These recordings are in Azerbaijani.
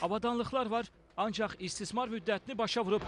Avadanlıqlar var, ancaq istismar müddətini başa vurub.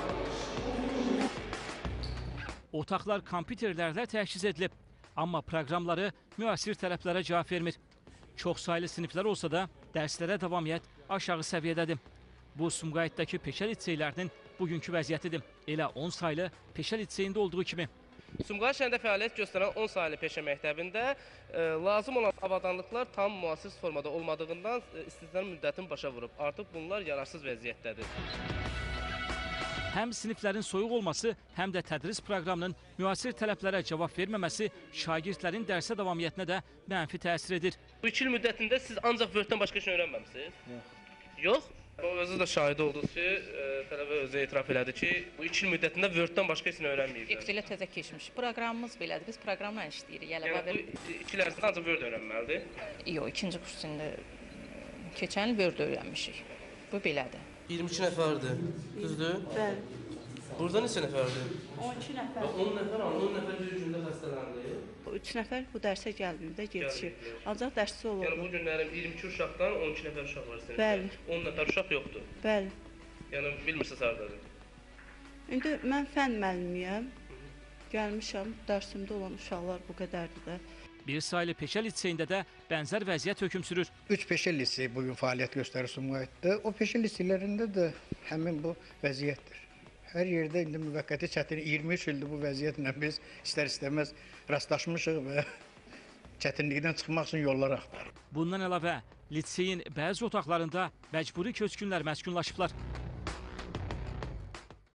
Otaqlar kompüterlərlə təchiz edilib, amma proqramları müasir tələblərə cavab vermir. Çox saylı siniflər olsa da dərslərə davamiyyət aşağı səviyyədədir. Bu Sumqayıtdakı peşə liseylərinin bugünkü vəziyyətidir. Elə 10 saylı peşə liseyində olduğu kimi. Sumqayıt şəhərində fəaliyyət göstərən 10 saylı peşə məktəbində lazım olan avadanlıqlar tam müasir formada olmadığından istismar müddətini başa vurub. Artıq bunlar yararsız vəziyyətdədir. Həm siniflərin soyuq olması, həm də tədris proqramının müasir tələblərə cavab verməməsi şagirdlərin dərsə davamiyyətinə də mənfi təsir edir. Bu 2 il müddətində siz ancaq Word-dən başqa şey öyrənməmisiniz? Yox. O özü də şahidi oldu ki, tələbə özü etiraf elədi ki, bu 2 il müddətində Word-dən başqa heç nə öyrənməyib. Excel-ə təzə keçmiş. Proqramımız belədir. Biz proqramla işləyirik. Yəni bu 2 il ərzində ancaq Word öyrənməlidir? Yox, ikinci kursunda keçən il Word öyrənmişik. Bu belədir. 22 nəfərdir, düzdür? Bəli. Burada neçə nəfərdir? 12 nəfər. 10 nəfər, 10 nəfər bir gündə xəstələndi. 3 nəfər bu dərsə gəlməyib, gecikib. Ancaq dərsi olur. Yəni bu günlərin 22 uşaqdan 12 nəfər uşaq var sinifdə. Bəli. 10 nəfər uşaq yoxdur. Bəli. Yəni bilmirsiniz hardadır. İndi mən fənn müəllimiyəm. Gəlmişəm, dərsimdə olan uşaqlar bu qədərdir də. Bir saylı peşə liseyində də bənzər vəziyyət hökm sürür. 3 peşə liseyi bugün fəaliyyət göstərir Sumqayıtda. O peşə liseylərində də həmin bu vəziyyətdir. Hər yerdə indi müvəqqəti çətin 23 ildir bu vəziyyətlə biz istər-istəməz rastlaşmışıq və çətinlikdən çıxmaq üçün yollar axtarırıq. Bundan əlavə, liseyin bəzi otaqlarında məcburi köçkünlər məskunlaşıblar.